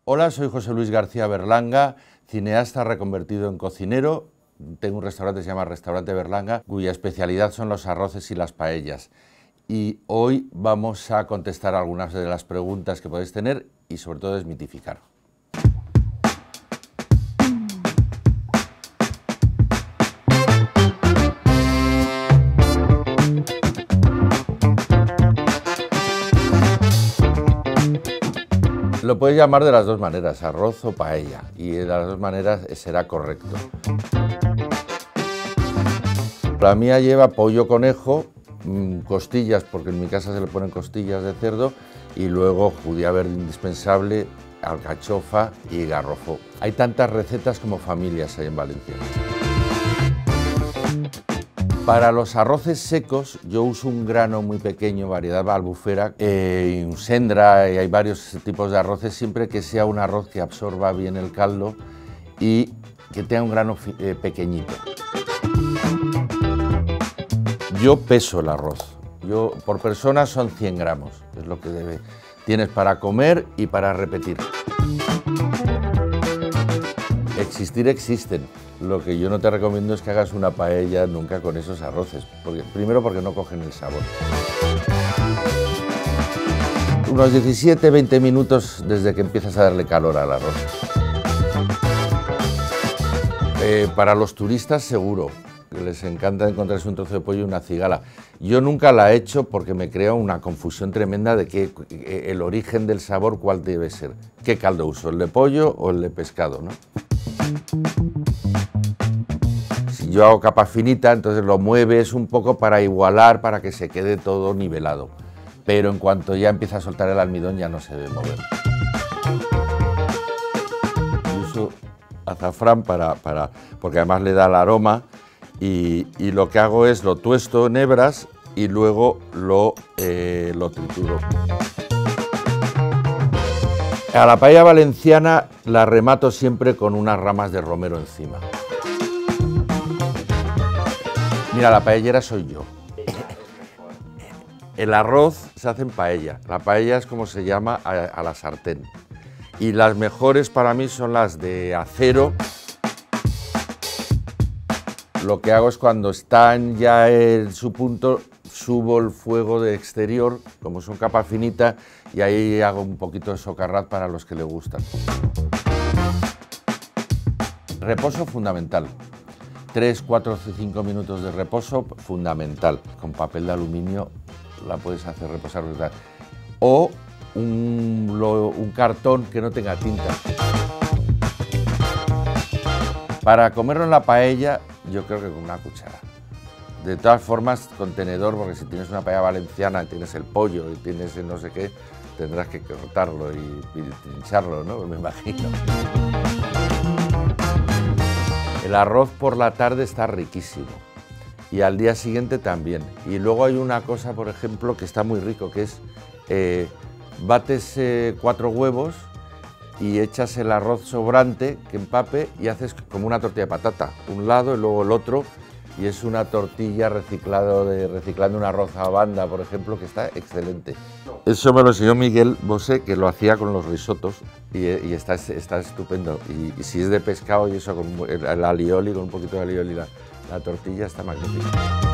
Hola, soy José Luis García Berlanga, cineasta reconvertido en cocinero. Tengo un restaurante que se llama Restaurante Berlanga, cuya especialidad son los arroces y las paellas. Y hoy vamos a contestar algunas de las preguntas que podéis tener y sobre todo desmitificar. Lo puedes llamar de las dos maneras, arroz o paella, y de las dos maneras será correcto. La mía lleva pollo conejo, costillas, porque en mi casa se le ponen costillas de cerdo, y luego judía verde indispensable, alcachofa y garrofó. Hay tantas recetas como familias hay en Valencia. Para los arroces secos yo uso un grano muy pequeño, variedad albufera, un sendra, y hay varios tipos de arroces, siempre que sea un arroz que absorba bien el caldo y que tenga un grano pequeñito. Yo peso el arroz, por persona son 100 gramos, es lo que tienes para comer y para repetir. Existir existen, lo que yo no te recomiendo es que hagas una paella nunca con esos arroces, primero porque no cogen el sabor. Unos 17-20 minutos desde que empiezas a darle calor al arroz. Para los turistas seguro, que les encanta encontrarse un trozo de pollo y una cigala. Yo nunca la he hecho porque me crea una confusión tremenda de que el origen del sabor cuál debe ser. ¿Qué caldo uso, el de pollo o el de pescado, ¿no? Si yo hago capa finita, entonces lo mueves un poco para igualar, para que se quede todo nivelado. Pero en cuanto ya empieza a soltar el almidón ya no se debe mover. Yo uso azafrán porque además le da el aroma y lo que hago es lo tuesto en hebras y luego lo trituro. A la paella valenciana la remato siempre con unas ramas de romero encima. Mira, la paellera soy yo. El arroz se hace en paella. La paella es como se llama a la sartén. Y las mejores para mí son las de acero. Lo que hago es cuando están ya en su punto, subo el fuego de exterior, como son capa finita, y ahí hago un poquito de socarrat para los que le gustan. Reposo fundamental. 3, 4, 5 minutos de reposo fundamental. Con papel de aluminio la puedes hacer reposar. O un cartón que no tenga tinta. Para comerlo en la paella, yo creo que con una cuchara. De todas formas, con tenedor, porque si tienes una paella valenciana, tienes el pollo y tienes el no sé qué, tendrás que cortarlo y trincharlo, ¿no? Me imagino. El arroz por la tarde está riquísimo y al día siguiente también. Y luego hay una cosa, por ejemplo, que está muy rico, que es bates 4 huevos y echas el arroz sobrante que empape y haces como una tortilla de patata, un lado y luego el otro, y es una tortilla reciclando un arroz a banda, por ejemplo, que está excelente. Eso me lo enseñó Miguel Bosé, que lo hacía con los risotos y está estupendo. Y si es de pescado y eso, con el alioli, con un poquito de alioli, la tortilla está magnífica.